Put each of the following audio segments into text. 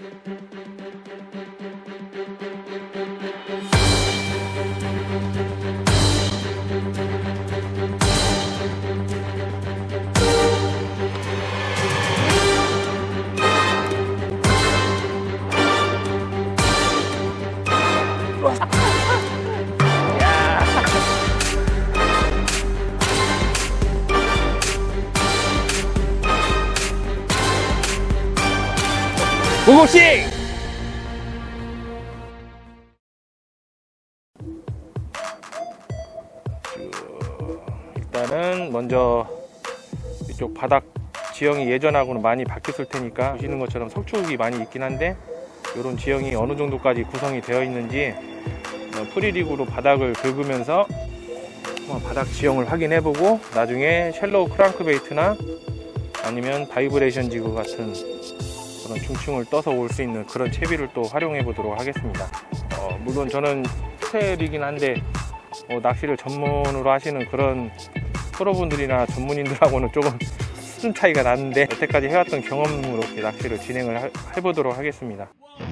고고싱! 일단은 먼저 이쪽 바닥 지형이 예전하고는 많이 바뀌었을 테니까 보시는 것처럼 석축이 많이 있긴 한데 이런 지형이 어느 정도까지 구성이 되어 있는지 프리리그로 바닥을 긁으면서 바닥 지형을 확인해 보고 나중에 셜로우 크랑크베이트나 아니면 바이브레이션 지그 같은 그런 중층을 떠서 올 수 있는 그런 채비를 또 활용해 보도록 하겠습니다. 물론 저는 스타일이긴 한데 낚시를 전문으로 하시는 그런 프로분들이나 전문인들하고는 조금 수준 차이가 나는데 여태까지 해왔던 경험으로 이렇게 낚시를 진행을 해보도록 하겠습니다.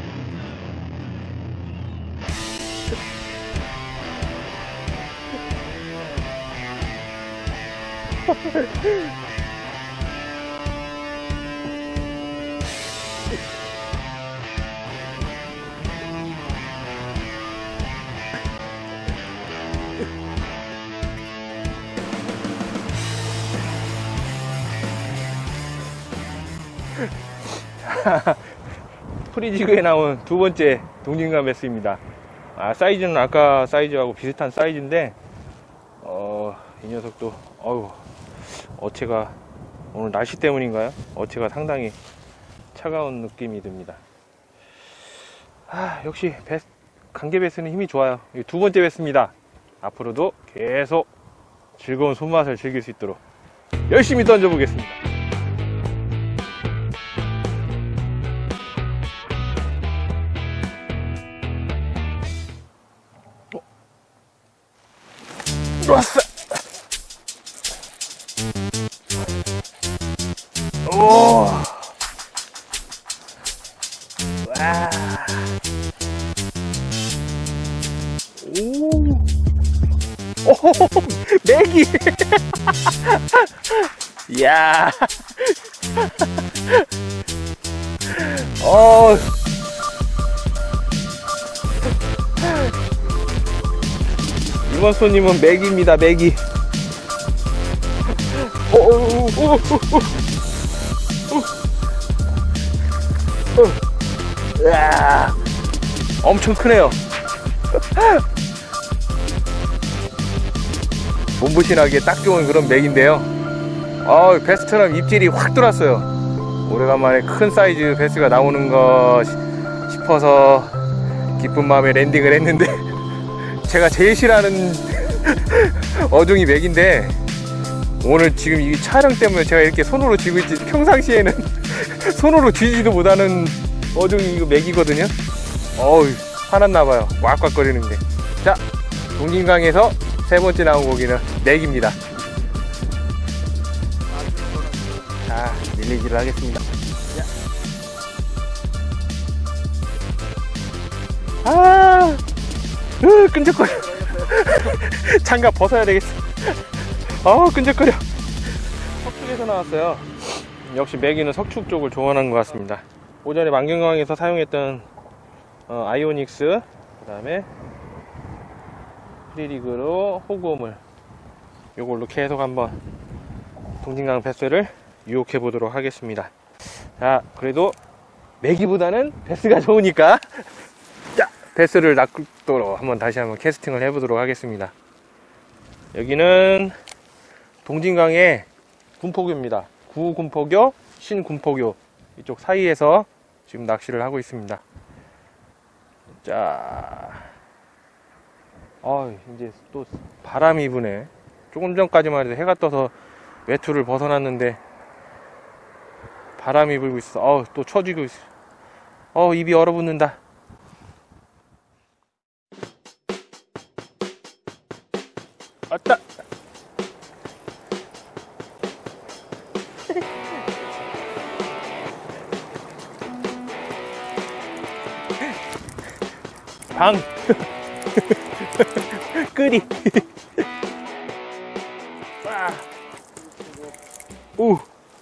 프리지그에 나온 두 번째 동진감 베스입니다. 사이즈는 아까 사이즈하고 비슷한 사이즈인데 이 녀석도 어체가 오늘 날씨 때문인가요? 어체가 상당히 차가운 느낌이 듭니다. 역시 간계 베스는 힘이 좋아요. 두 번째 베스입니다. 앞으로도 계속 즐거운 손맛을 즐길 수 있도록 열심히 던져보겠습니다. 왔어. 오. 와. 오. 오. 메기. 이야. 이번 손님은 맥입니다. 맥이. 엄청 크네요. 몸부신하기에 딱 좋은 그런 맥인데요. 베스처럼 입질이 확 들어왔어요. 오래간만에 큰 사이즈 베스가 나오는 거 싶어서 기쁜 마음에 랜딩을 했는데 제가 제일 싫어하는 어종이 맥인데 오늘 지금 이 촬영 때문에 제가 이렇게 손으로 쥐고 있지 평상시에는 손으로 쥐지도 못하는 어종이 이거 맥이거든요. 화났나봐요. 왁왁거리는데. 자, 동진강에서 세 번째 나온 고기는 맥입니다. 자, 밀리기를 하겠습니다. 끈적거려. 장갑 벗어야 되겠어. 끈적거려. 석축에서 나왔어요. 역시 메기는 석축 쪽을 좋아하는 것 같습니다. 오전에 만경강에서 사용했던 아이오닉스, 그 다음에 프리리그로 호구어물, 요걸로 계속 한번 동진강 베스를 유혹해 보도록 하겠습니다. 자, 그래도 메기보다는 베스가 좋으니까 자, 베스를 낚도록 다시 한번 캐스팅을 해 보도록 하겠습니다. 여기는 동진강의 군포교입니다. 구군포교, 신군포교 이쪽 사이에서 지금 낚시를 하고 있습니다. 자, 이제 또 바람이 부네. 조금 전까지만 해도 해가 떠서 외투를 벗어놨는데 바람이 불고 있어. 또 처지고 있어. 입이 얼어붙는다. 왔다. 장 끄리 우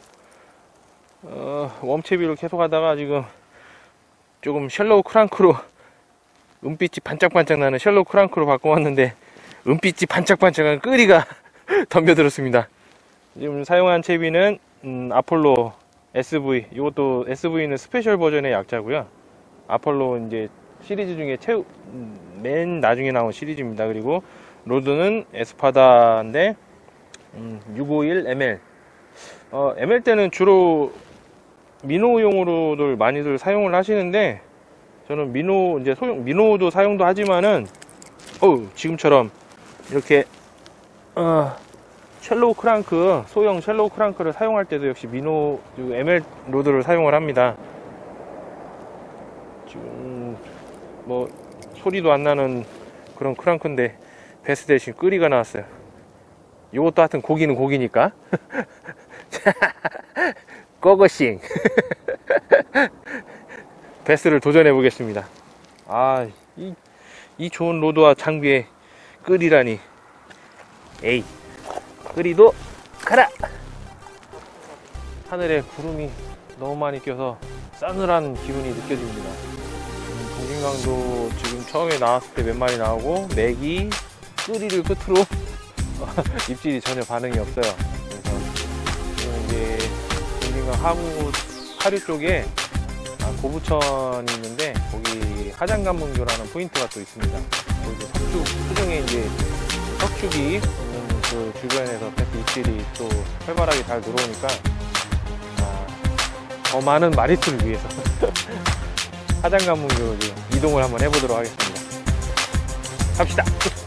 웜채비로 계속 하다가 지금 조금 셜로우 크랑크로 은빛이 반짝반짝 나는 셜로우 크랑크로 바꿔왔는데 은빛이 반짝반짝한 끄리가 덤벼들었습니다. 지금 사용한 채비는 아폴로 SV. 이것도 SV는 스페셜 버전의 약자고요. 아폴로 이제 시리즈 중에 맨 나중에 나온 시리즈입니다. 그리고 로드는 에스파다인데 651ml. ml 때는 주로 미노용으로들 많이들 사용을 하시는데, 저는 미노도 사용도 하지만은 지금처럼 이렇게 셜로우 크랑크, 소형 셜로우 크랑크를 사용할 때도 역시 미노 ml 로드를 사용을 합니다. 지금 뭐 소리도 안 나는 그런 크랑크인데 베스 대신 끄리가 나왔어요. 이것도 하여튼 고기는 고기니까 꺼거싱 베스를 도전해 보겠습니다. 이 좋은 로드와 장비에 끄리라니. 에이, 끄리도 가라. 하늘에 구름이 너무 많이 껴서 싸늘한 기분이 느껴집니다. 동진강도 지금 처음에 나왔을 때 몇 마리 나오고 메기, 끄리를 끝으로 입질이 전혀 반응이 없어요. 그래서 지금 이제 동진강 하류 쪽에 고부천이 있는데, 거기 하장간문교라는 포인트가 또 있습니다. 거기서 수중에 이제 석축이 있는 그 주변에서 입질이 또 활발하게 잘 들어오니까 더 많은 마리수를 위해서 하장간문교로 이동을 한번 해보도록 하겠습니다. 갑시다.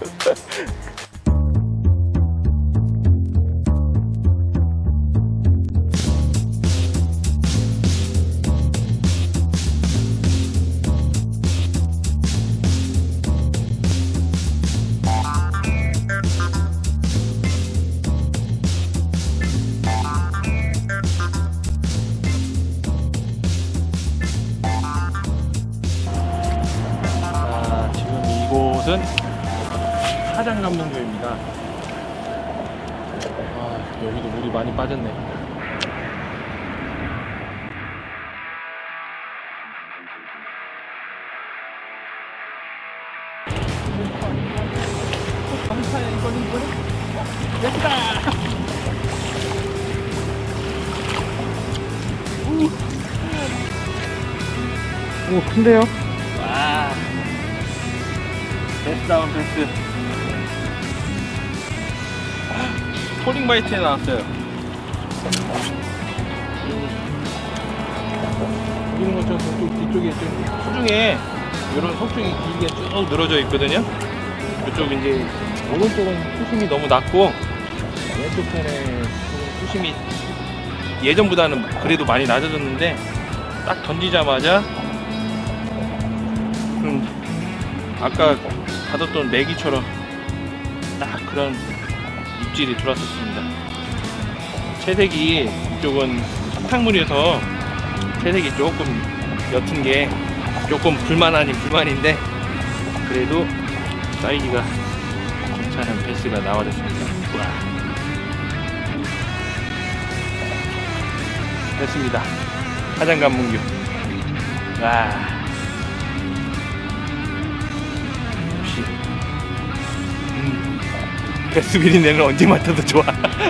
이곳은 하장간문교입니다. 여기도 물이 많이 빠졌네. 오, 큰데요? 와, 베스다운 베스. 폴링 바이트에 나왔어요. 보이는 것처럼 뒤쪽에 좀 수중에 이런 석중이 길게 쭉 늘어져 있거든요. 이쪽 이제 오른쪽은 수심이 너무 낮고, 왼쪽 편에 수심이 예전보다는 그래도 많이 낮아졌는데, 딱 던지자마자 아까 받았던 메기처럼 딱 그런 입질이 들어왔었습니다. 채색이 이쪽은 석탕물이어서 채색이 조금 옅은 게 조금 불만 아닌 불만인데, 그래도 사이즈가 괜찮은 베스가 나와줬습니다. 우와. 됐습니다. 하장간문교. 와, 역시 베스 비린내는 언제 맡아도 좋아.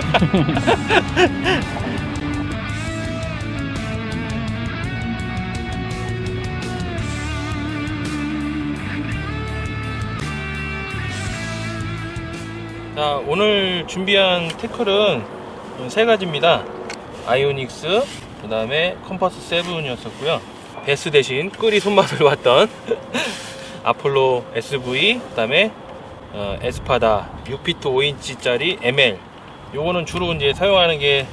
자, 오늘 준비한 태클은 세 가지입니다. 아이오닉스, 그 다음에 컴퍼스 7이었었고요. 베스 대신 끄리 손맛을 왔던 아폴로 SV, 그 다음에 에스파다 6피트 5인치짜리 ML. 요거는 주로 이제 사용하는 게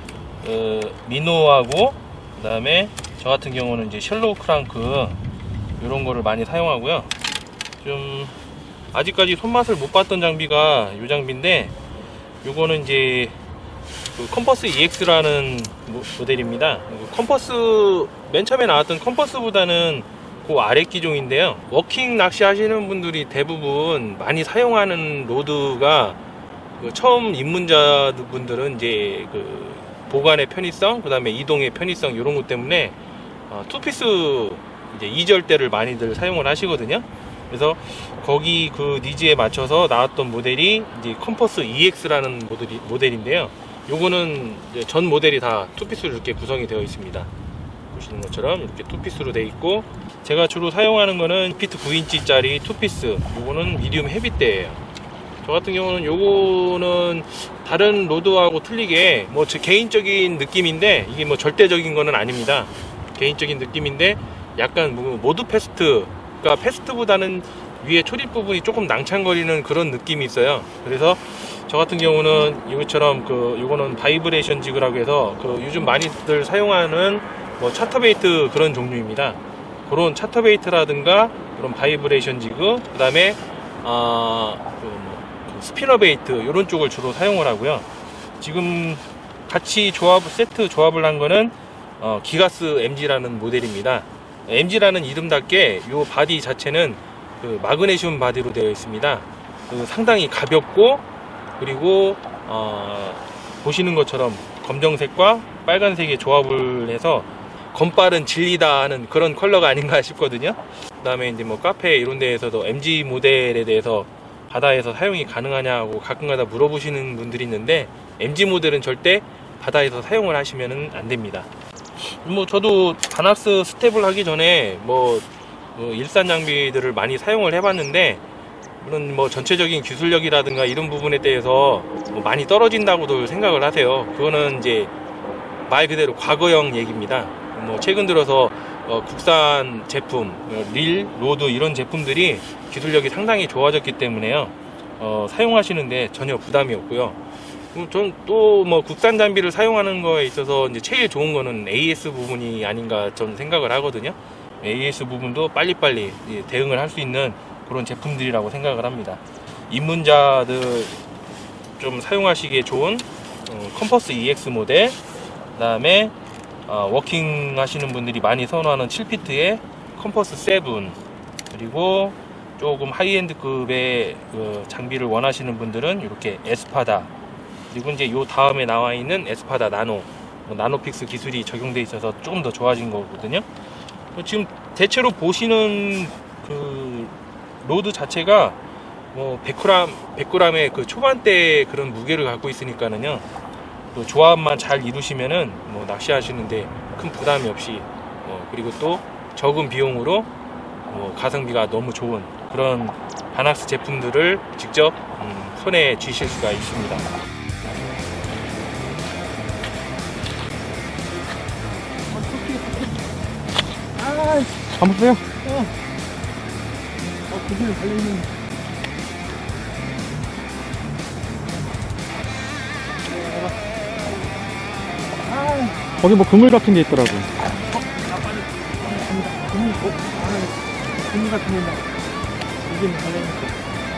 미노하고, 그 다음에 저 같은 경우는 이제 셜로우 크랑크 요런 거를 많이 사용하고요. 좀 아직까지 손맛을 못 봤던 장비가 이 장비인데, 요거는 이제 그 컴퍼스 EX라는 모델입니다. 컴퍼스 맨 처음에 나왔던 컴퍼스보다는 그 아래 기종인데요. 워킹 낚시 하시는 분들이 대부분 많이 사용하는 로드가 처음 입문자분들은 이제 그 보관의 편의성, 그 다음에 이동의 편의성 이런 것 때문에 투피스 이제 2절대를 많이들 사용을 하시거든요. 그래서 거기 그 니즈에 맞춰서 나왔던 모델이 이제 컴퍼스 EX라는 모델인데요. 요거는 이제 전 모델이 다 투피스로 이렇게 구성이 되어 있습니다. 보시는 것처럼 이렇게 투피스로 되어 있고, 제가 주로 사용하는 거는 피트 9인치 짜리 투피스, 요거는 미디움 헤비대예요. 저 같은 경우는 요거는 다른 로드하고 틀리게 뭐 제 개인적인 느낌인데, 이게 뭐 절대적인 거는 아닙니다. 개인적인 느낌인데 약간 뭐 모드 패스트, 그러니까 패스트보다는 위에 초립 부분이 조금 낭창거리는 그런 느낌이 있어요. 그래서 저 같은 경우는 이것처럼 요거는 바이브레이션 지그라고 해서 요즘 많이들 사용하는 뭐 차터베이트 그런 종류입니다. 그런 차터베이트라든가 그런 바이브레이션 지그, 그 다음에 스피너 베이트 이런 쪽을 주로 사용을 하고요. 지금 같이 세트 조합을 한 거는 기가스 MG라는 모델입니다. MG라는 이름답게 이 바디 자체는 그 마그네슘 바디로 되어 있습니다. 상당히 가볍고, 그리고 보시는 것처럼 검정색과 빨간색의 조합을 해서 검빨은 진리다 하는 그런 컬러가 아닌가 싶거든요. 그 다음에 이제 뭐 카페 이런 데에서도 MG 모델에 대해서 바다에서 사용이 가능하냐고 가끔가다 물어보시는 분들이 있는데, MG 모델은 절대 바다에서 사용을 하시면 안 됩니다. 뭐 저도 바낙스 스텝을 하기 전에 일산 장비들을 많이 사용을 해봤는데, 물론 뭐 전체적인 기술력이라든가 이런 부분에 대해서 많이 떨어진다고도 생각을 하세요. 그거는 이제 말 그대로 과거형 얘기입니다. 뭐 최근 들어서 국산 제품, 릴, 로드 이런 제품들이 기술력이 상당히 좋아졌기 때문에요. 사용하시는데 전혀 부담이 없고요. 전 또 뭐 국산 장비를 사용하는 거에 있어서 이제 제일 좋은 거는 AS 부분이 아닌가 저는 생각을 하거든요. AS 부분도 빨리빨리 대응을 할 수 있는 그런 제품들이라고 생각을 합니다. 입문자들 좀 사용하시기에 좋은 컴퍼스 EX 모델, 그 다음에 워킹 하시는 분들이 많이 선호하는 7피트의 컴퍼스 7, 그리고 조금 하이엔드급의 장비를 원하시는 분들은 이렇게 에스파다, 그리고 이제 요 다음에 나와 있는 에스파다 나노, 나노픽스 기술이 적용돼 있어서 조금 더 좋아진 거거든요. 지금 대체로 보시는 그 로드 자체가 뭐 100g의 그 초반대 그런 무게를 갖고 있으니까는요, 또 조합만 잘 이루시면은 뭐 낚시하시는데 큰 부담이 없이, 그리고 또 적은 비용으로 가성비가 너무 좋은 그런 바낙스 제품들을 직접 손에 쥐실 수가 있습니다. 감으세요? 그대로 달려있는. 거기 뭐 그물 같은 게 있더라고. 그물 같은 게 막, 이게 달려있는.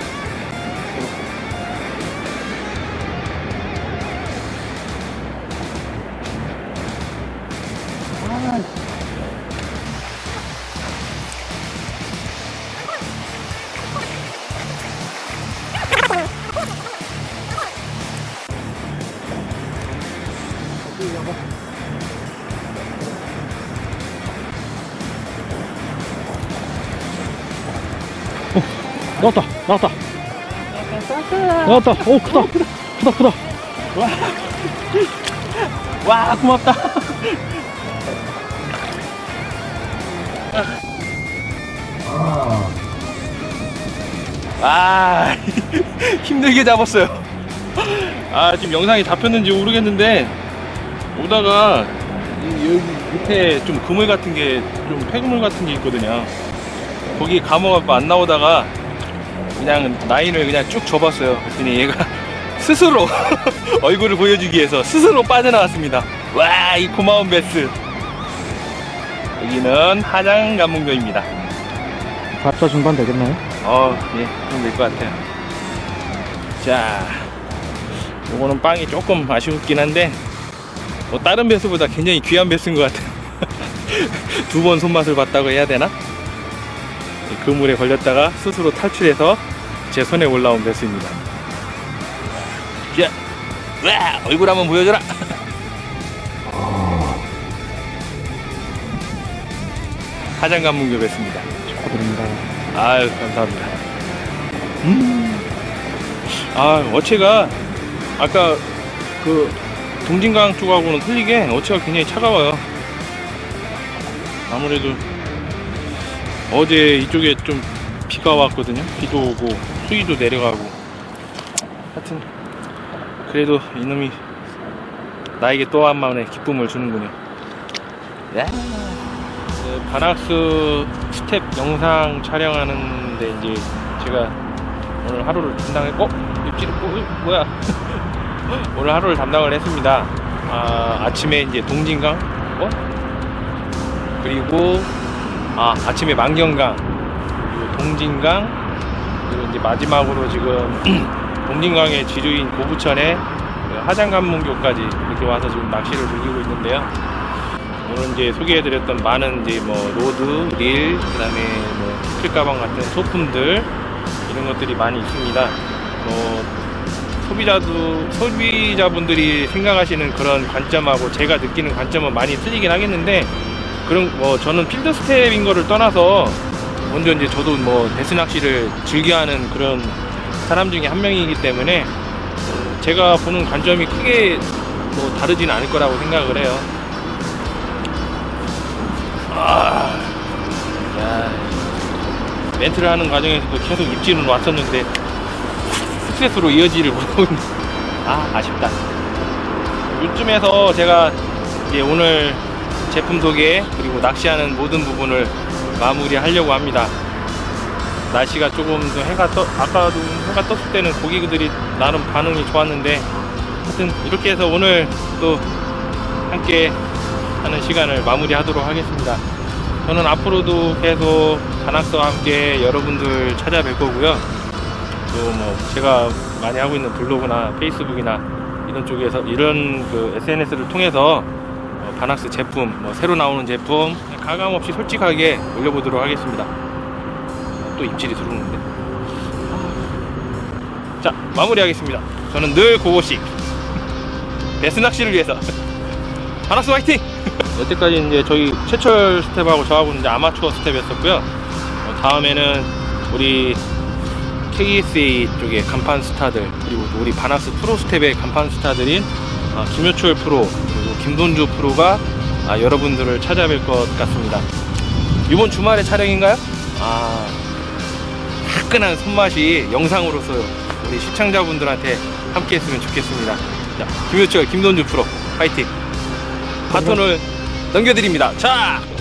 나왔다. 나왔다. 오, 크다. 와, 고맙다. 힘들게 잡았어요. 지금 영상이 잡혔는지 모르겠는데, 오다가 여기 밑에 좀 그물 같은 게, 좀 폐그물 같은 게 있거든요. 거기 감아갖고 안 나오다가 그냥 라인을 그냥 쭉 접었어요. 그랬더니 얘가 스스로 얼굴을 보여주기 위해서 스스로 빠져나왔습니다. 와, 이 고마운 베스. 여기는 하장 감목교입니다. 가짜 중반 되겠나요? 예, 좀 될 것 같아요. 자, 요거는 빵이 조금 아쉬웠긴 한데, 뭐 다른 베스보다 굉장히 귀한 베스인 것 같아요. 두 번 손맛을 봤다고 해야 되나? 그물에 걸렸다가 스스로 탈출해서 제 손에 올라온 배수입니다. 자, 와, 얼굴 한번 보여줘라. 하장간문교 배수입니다. 축하드립니다. 아유, 감사합니다. 아, 어체가 아까 그 동진강 쪽하고는 틀리게 어체가 굉장히 차가워요. 아무래도 어제 이쪽에 좀 비가 왔거든요. 비도 오고 수위도 내려가고. 하여튼 그래도 이놈이 나에게 또 한 번의 기쁨을 주는군요. 야. 바낙스 스텝 영상 촬영하는데 이제 제가 오늘 하루를 담당했고 뭐야 오늘 하루를 담당을 했습니다. 아침에 이제 동진강 그리고 아침에 만경강 그리고 동진강 그리고 이제 마지막으로 지금 동진강의 지류인 고부천에 하장간문교까지 이렇게 와서 지금 낚시를 즐기고 있는데요. 오늘 이제 소개해드렸던 많은 이제 뭐 로드, 릴, 그다음에 뭐 필가방 같은 소품들 이런 것들이 많이 있습니다. 소비자분들이 생각하시는 그런 관점하고 제가 느끼는 관점은 많이 틀리긴 하겠는데, 그런 뭐 저는 필드 스텝인 거를 떠나서 먼저 이제 저도 뭐 배스 낚시를 즐겨하는 그런 사람 중에 한 명이기 때문에 제가 보는 관점이 크게 뭐 다르지는 않을 거라고 생각을 해요. 멘트를 하는 과정에서도 계속 입질은 왔었는데 스트레스로 이어지를 못하고 있는. 아쉽다. 요쯤에서 제가 이제 오늘 제품 소개 그리고 낚시하는 모든 부분을 마무리 하려고 합니다. 날씨가 조금 더 아까도 해가 떴을 때는 고기들이 나름 반응이 좋았는데, 하여튼 이렇게 해서 오늘 또 함께 하는 시간을 마무리하도록 하겠습니다. 저는 앞으로도 계속 바낙스와 함께 여러분들 찾아뵐 거고요. 또 뭐 제가 많이 하고 있는 블로그나 페이스북이나 이런 쪽에서 이런 그 SNS를 통해서 바낙스 제품, 뭐 새로 나오는 제품 가감 없이 솔직하게 올려보도록 하겠습니다. 또 입질이 들어오는데. 자, 마무리하겠습니다. 저는 늘 고고씨 배스 낚시를 위해서 바낙스 화이팅! 여태까지 이제 저희 최철 스텝하고 저하고는 이제 아마추어 스텝이었었고요. 다음에는 우리 KSA 쪽의 간판 스타들, 그리고 우리 바낙스 프로 스텝의 간판 스타들인 김효철 프로, 그리고 김돈주 프로가 여러분들을 찾아뵐 것 같습니다. 이번 주말에 촬영인가요? 화끈한 손맛이 영상으로서 우리 시청자분들한테 함께 했으면 좋겠습니다. 자, 김효철, 김돈주 프로 화이팅! 바톤을 넘겨드립니다. 자!